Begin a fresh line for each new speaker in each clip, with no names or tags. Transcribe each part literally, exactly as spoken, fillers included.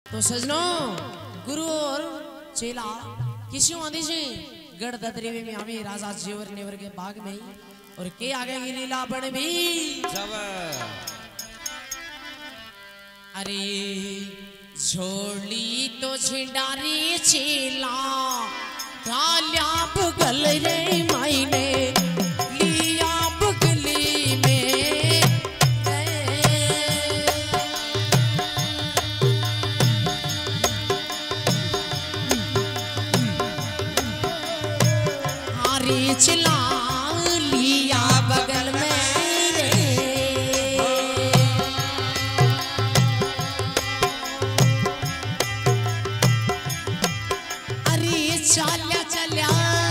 तो सजनों गुरु और चेला किसी आदि से गढ़ दतरी में हमें राजा जेवर नेवर के बाग में और के आगे की लीला बड़ भी अरे झोली तो झिंडारी चेला डाल्या बगल रे मायने चिल्ला लिया बगल में रे अरे चाल्या चाल्या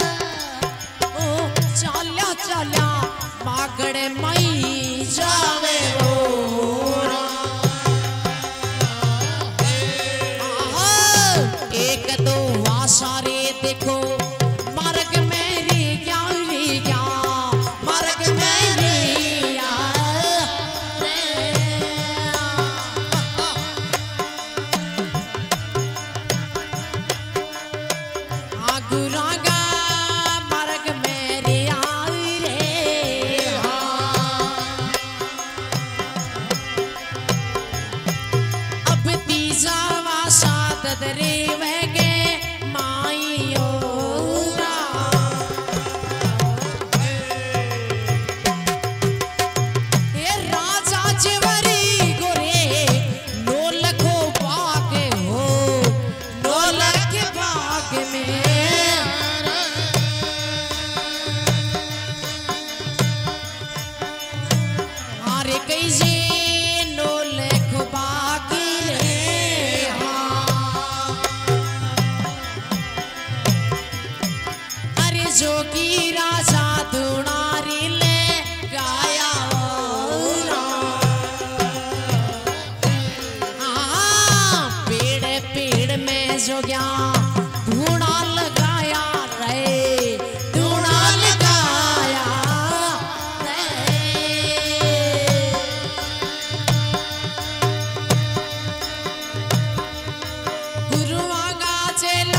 ओ चाल्या चाल्या मागड़े मई जावे ओ एक दो आसारे देखो जोगी राजा दुनारी ले गाया पेड़ पेड़ में जोगिया धूना लगाया रे धूना लगाया गुरुआ का चेला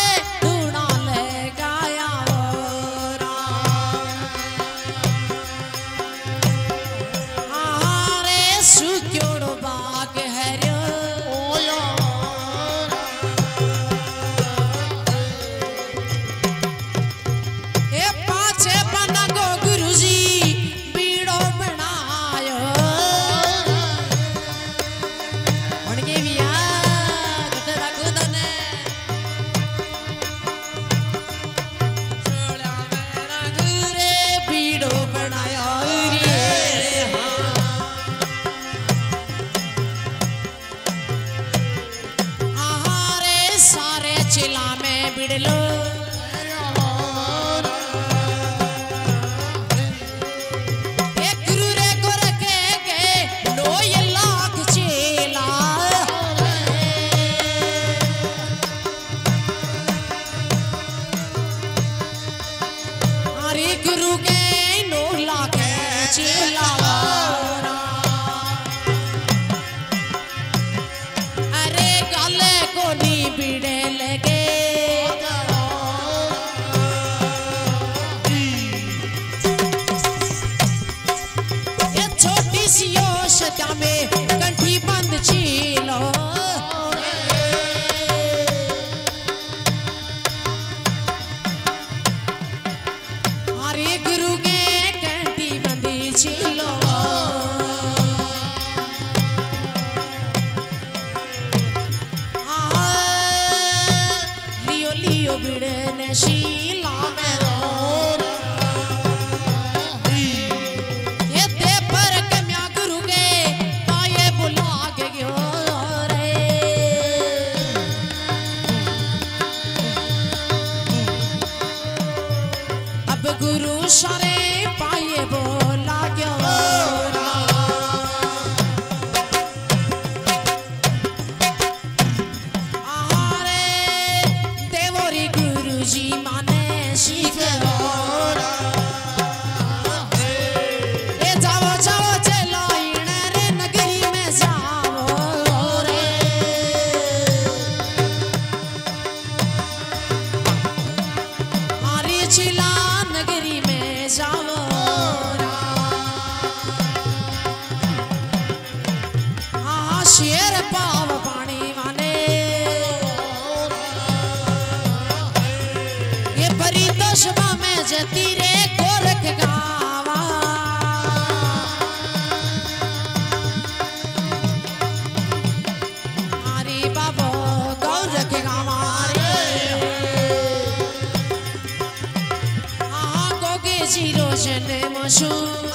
चिला में बिड़लो एक रे को रखे के नो ये लाख चेला अरे गुरु के नो लाख चेला अरे गाले को नी बिड़े लगे ये छोटी सी योशता में कंठी बंद चीलो हरे गुरु के कंठी बंदी चीलो लियो बिड़ने शीला में रोर ये दे पर कम्या गुरु के पाए बुला के गयो छू